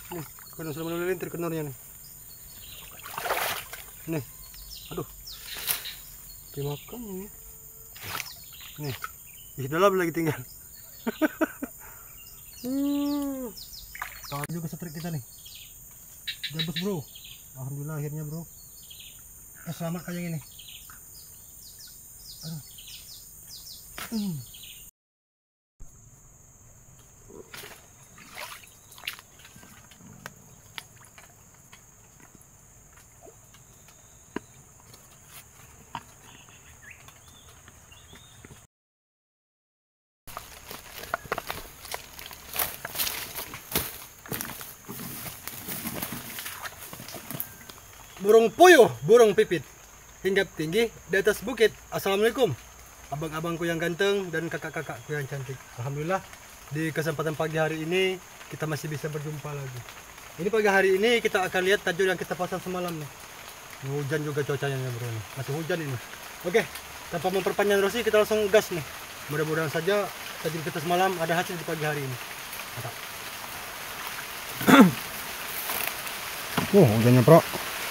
Nih, kalau sudah mulai lintir kenurnya nih. Nih, aduh, dimakan ini. Nih, di dalam lagi tinggal. Tahu juga setrik kita nih. Gabus bro, alhamdulillah akhirnya bro. Selamat kayak gini. Aduh. Burung puyuh, burung pipit, hinggap tinggi di atas bukit. Assalamualaikum abang-abangku yang ganteng dan kakak-kakakku yang cantik. Alhamdulillah di kesempatan pagi hari ini kita masih bisa berjumpa lagi. Ini pagi hari ini kita akan lihat tajur yang kita pasang semalam nih. Hujan juga cuacanya bro nih. Masih hujan ini. Oke, tanpa memperpanjang durasi kita langsung gas nih. Mudah-mudahan saja tajur kita semalam ada hasil di pagi hari ini. Mantap. Hujannya bro.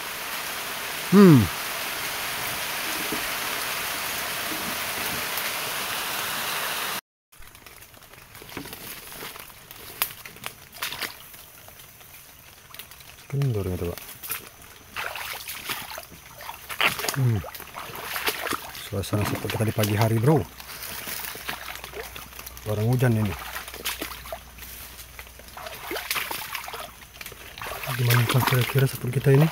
Kendor gitu pak. Suasana seperti tadi pagi hari bro. Barang hujan ini. Gimana kira-kira seperti kita ini?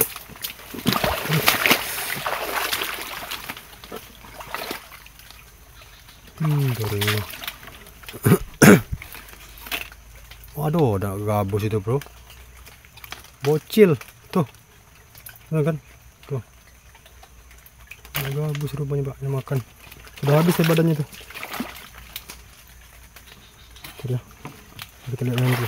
Kendor ini. Waduh, ada gabus itu bro. Bocil tuh, nah kan tuh, gabus rupanya paknya makan. Sudah habis ya badannya tuh. Sudah, kita lihat nanti.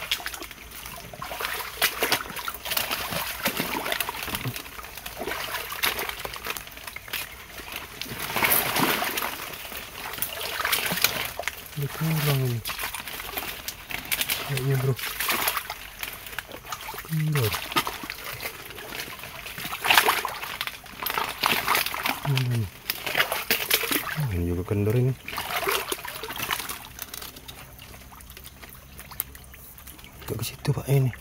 Ini kurang ini, kayaknya bro. Kendor. Ini juga kendor ini. Ke situ pak ini.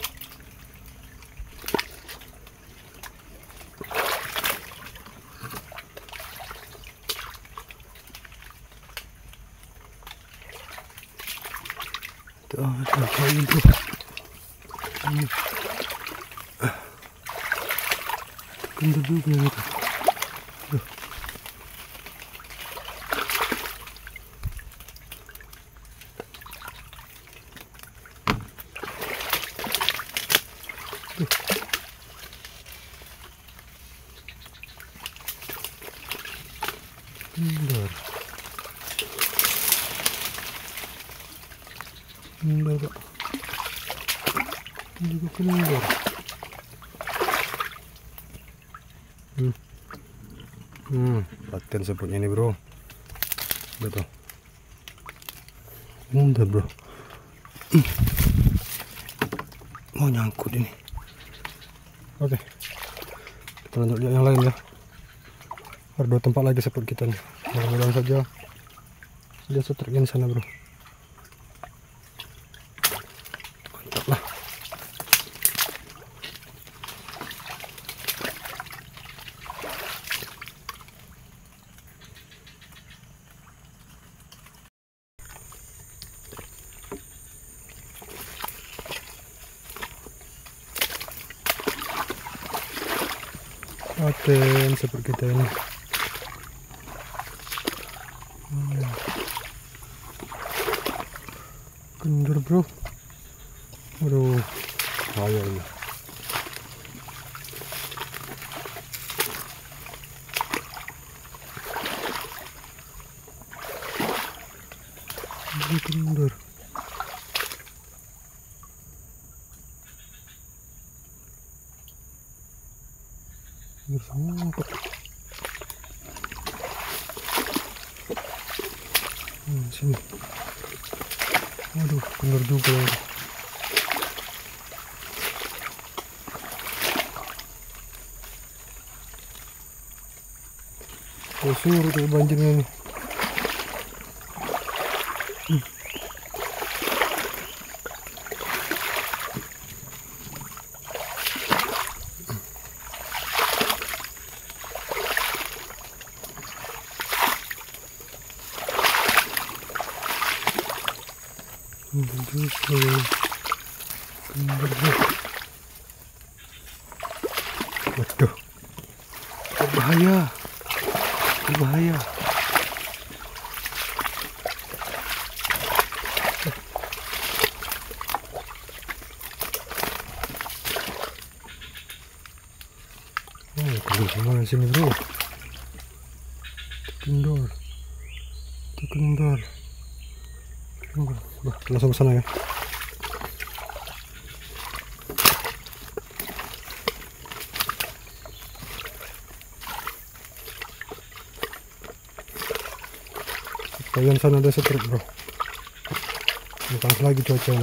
Tuh, apa itu? Kendor juga gitu. Kendor. Kendor pak. Ini juga kendor. Paten sebutnya ini bro. Betul. Kendor bro. Mau nyangkut ini. Oke. Kita lanjut lihat yang lain ya. Ada 2 tempat lagi seperti kita nih. Mudah-mudahan saja dia setrik di sana bro. Mantap lah. Paten seperti kita ini. Kendor bro. Aduh, bahaya ini. Ini kendor. Bersama kok. Sini. Waduh, kendor juga. Surut tuh banjirnya nih. Waduh, berbahaya, berbahaya. Kalau semua sini bro, kendor, kendor. Langsung ke sana ya. Bagian sana ada setruk bro. Panas lagi cuacanya.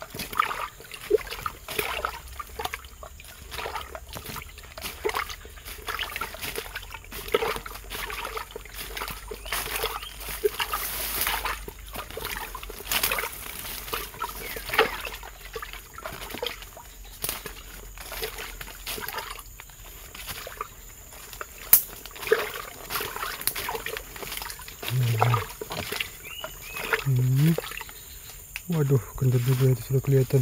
Waduh, kendor juga itu sudah kelihatan.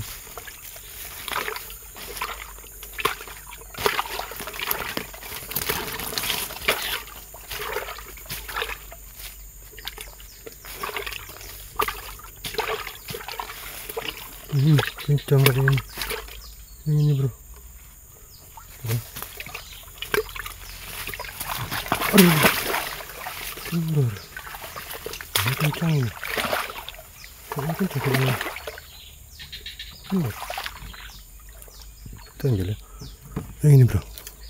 Kencang tadi ini. Ini bro. Aduh, kendor. Ini kencang ini. Mungkin cukup ini. Tanggil ya. Ini bro.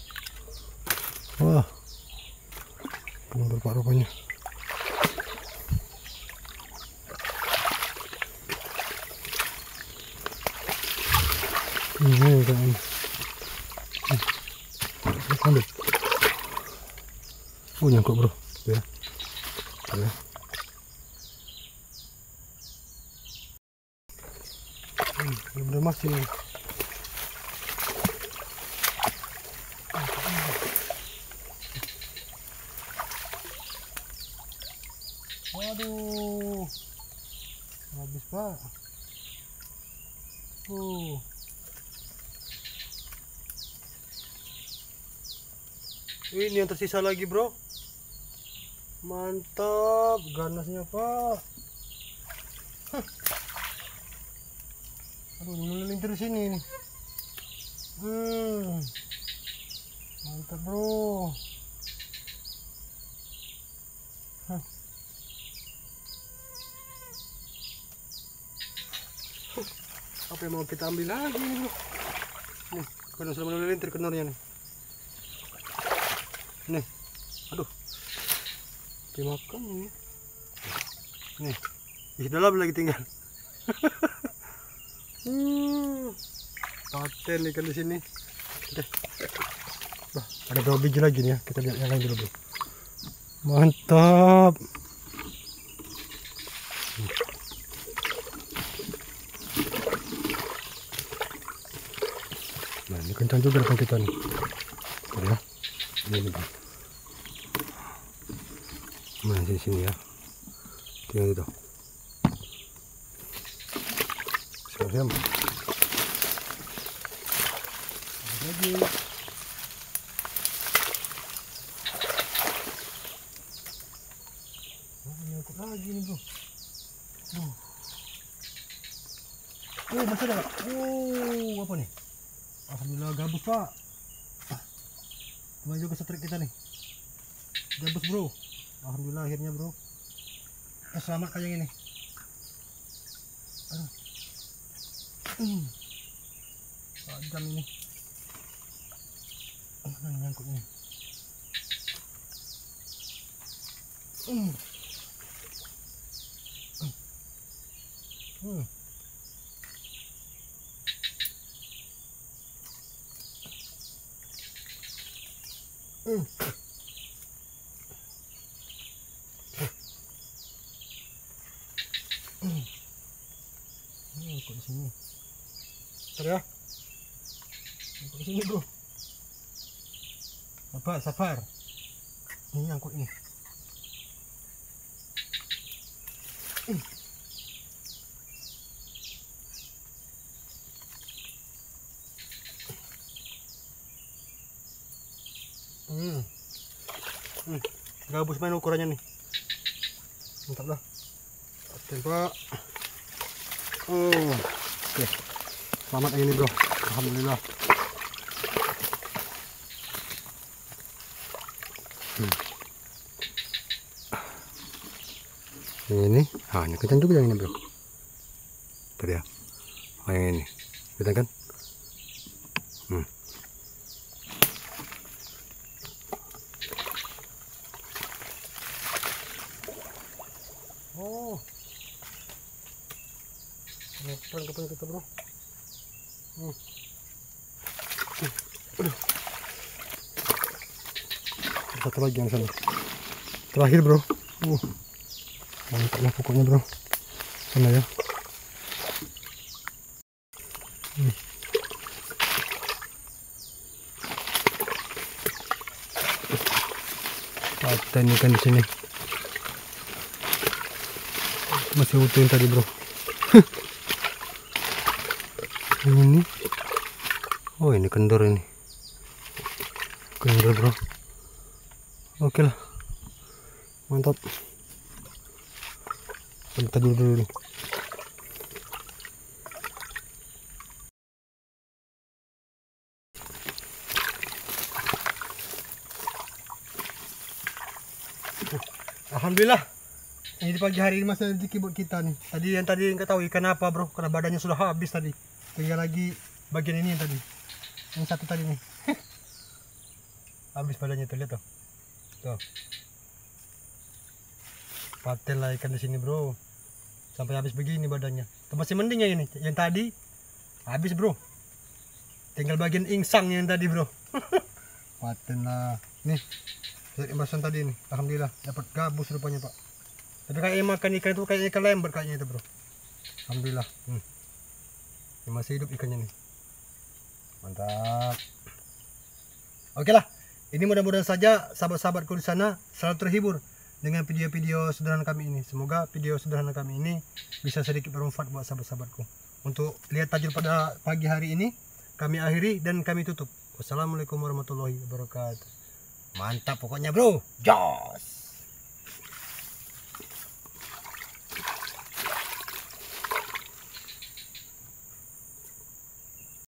Wah. Kendor pak rupanya. Ini kan. Ambil. Oh nyangkut bro. Ya. Ya. Bener-bener masih. Waduh, habis pak. Ini yang tersisa lagi bro. Mantap, ganasnya pak. Aduh, ngelilin terus ini nih. Mantap bro. Apa yang mau kita ambil lagi nih bro? Nih, karena sudah melilintir kenornya nih. Nih, aduh, dimakan ini. Nih, di dalam lagi tinggal. Paten ikan di sini. Deh. Bah, ada berapa biji lagi nih ya? Kita lihat yang lain dulu bro. Mantap. Nah, ini kencang juga depan kita nih. Ya, ini bro. Masih sini ya. Tinggal itu. Siap-siap. Lagi. Nyangkut lagi nih bro. Masih ada. Apa nih? Alhamdulillah gabus pak. Kembali juga setrik kita nih. Gabus bro. Alhamdulillah akhirnya bro. Selamat kayak gini. Aduh. Tajam ini. Nyangkut ini. Bentar ya. Angkut ke sini bro. Sabar. Ini angkut ini. Gabus main ukurannya nih. Mantap lah. Oke pak. Oke. Selamat ini bro. Alhamdulillah. Ini, ini kencang juga yang ini bro. Tadi ya. Yang ini, kita kan? Oh, ini kapan kita bro? Aduh. Satu lagi yang sana. Terakhir bro. Mantap lah pokoknya bro. Sana ya. Paten ikan di sini. Masih utuh yang tadi bro. Ini. Oh ini kendor ini. Kendor bro. Oke lah. Mantap. Kita dulu nih. Alhamdulillah. Ini di pagi hari ini masih rezeki buat kita nih. Tadi yang nggak tahu ikan apa bro, karena badannya sudah habis tadi. Tinggal lagi bagian ini yang tadi. Yang satu tadi nih. Habis badannya tuh, lihat tuh. Tuh. Paten lah ikan di sini bro. Sampai habis begini badannya. Tuh masih mending ya ini. Yang tadi habis bro. Tinggal bagian insang yang tadi bro. Paten lah. Nih. Lihat embasan tadi nih. Alhamdulillah dapat gabus rupanya pak. Tapi kayak makan ikan itu kayak ikan lember kayaknya itu bro. Alhamdulillah. Ini masih hidup ikannya nih. Mantap. Oke lah. Ini mudah-mudahan saja sahabat-sahabatku di sana selalu terhibur dengan video-video sederhana kami ini. Semoga video sederhana kami ini bisa sedikit bermanfaat buat sahabat-sahabatku. Untuk lihat tajul pada pagi hari ini kami akhiri dan kami tutup. Wassalamualaikum warahmatullahi wabarakatuh. Mantap pokoknya bro. Jos.